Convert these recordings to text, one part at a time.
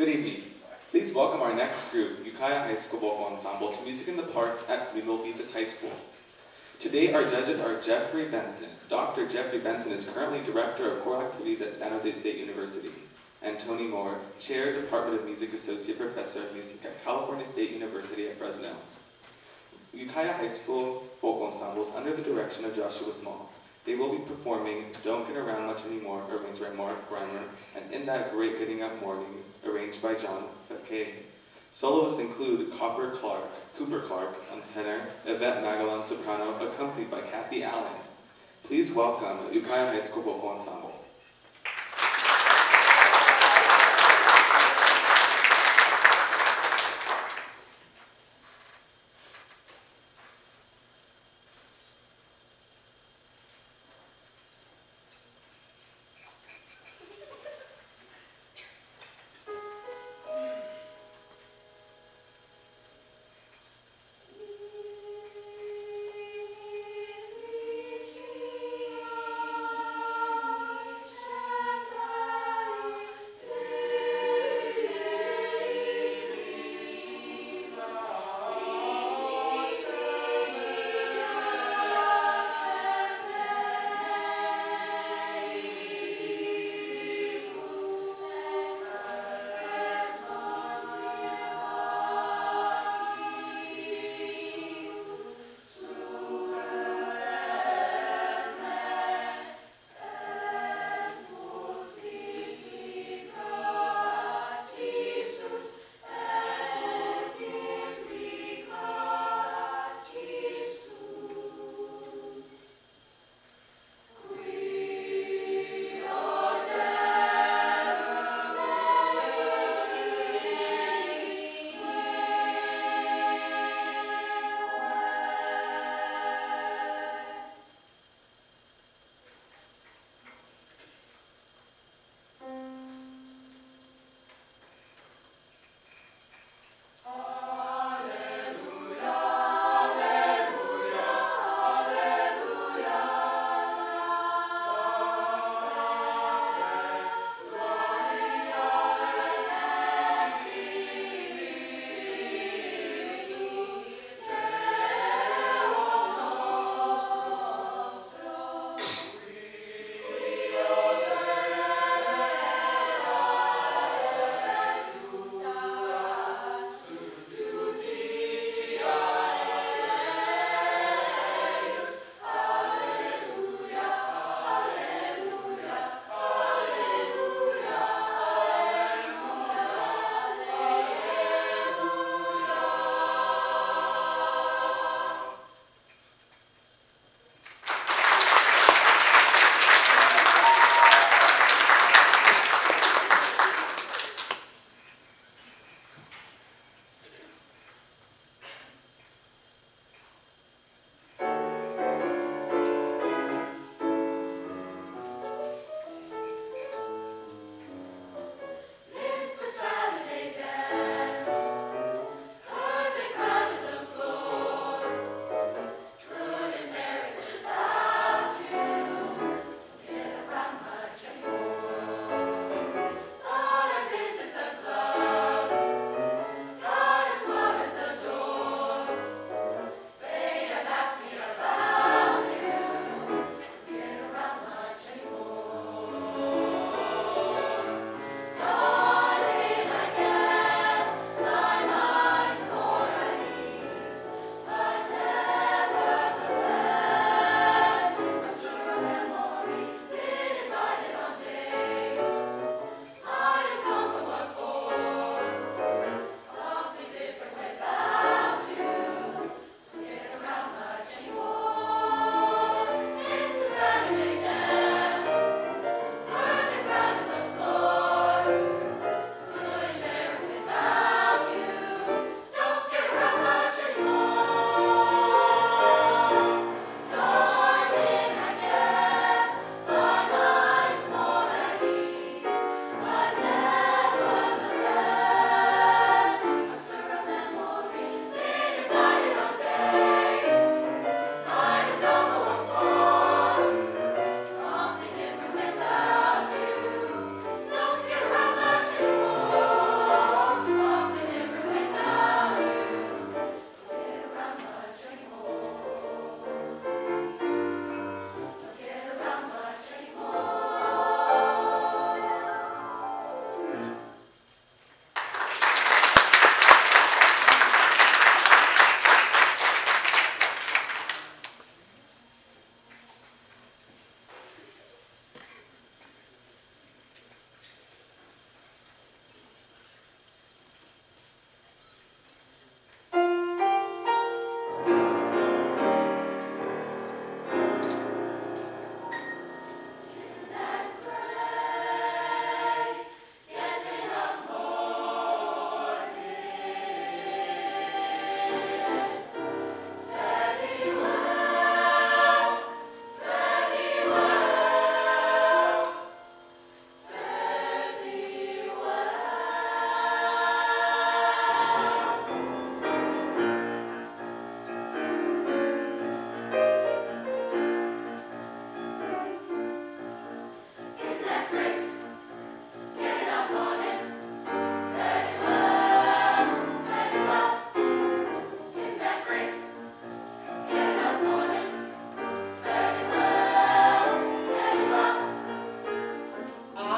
Good evening. Please welcome our next group, Ukiah High School Vocal Ensemble, to Music in the Parks at Greenville Beaches High School. Today, our judges are Jeffrey Benson. Dr. Jeffrey Benson is currently Director of Choral Activities at San Jose State University. And Tony Moore, Chair, Department of Music, Associate Professor of Music at California State University at Fresno. Ukiah High School Vocal Ensemble is under the direction of Joshua Small. They will be performing Don't Get Around Much Anymore, arranged by Mark Reimer, and In That Great Getting Up Morning, arranged by John Fekay. Soloists include Cooper Clark on tenor, Yvette Magalon soprano, accompanied by Kathy Allen. Please welcome Ukiah High School Vocal Ensemble.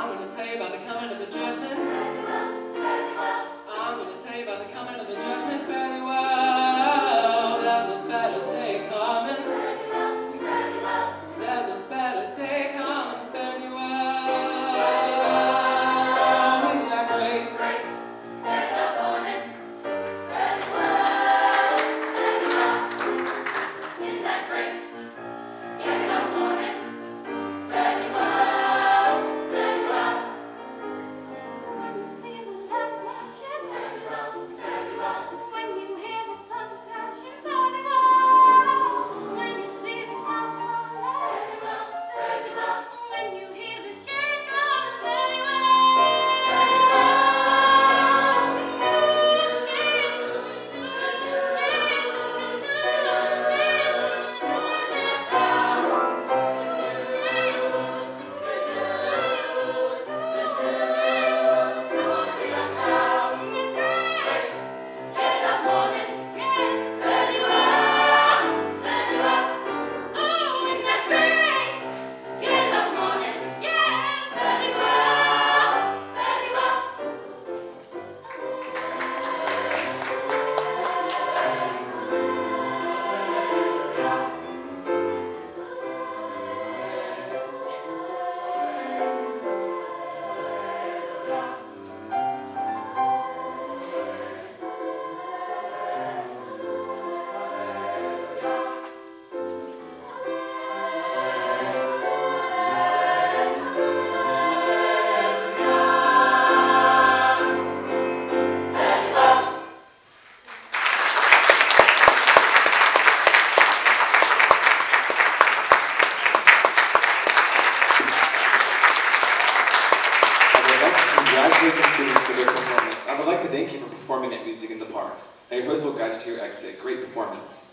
I'm going to tell you about the coming of the judgment. I'm going to tell you about the coming of the judgment fairly well. There's a better day coming. There's a better day coming fairly well. Isn't that great? Great. Get up on it. Fairly well. Fairly well. Isn't that great? Get up on it. Fairly well. Fairly well. When you see the light flashing, fairly well. Fairly well. When you hear the thunder crashing, fairly well. When you see the stars falling, fairly well. Fairly well. When you hear the shades calling, fairly well. Fairly well. The new Congratulate the students for their performance. I would like to thank you for performing at Music in the Parks. Now your host will guide you to your exit. Great performance.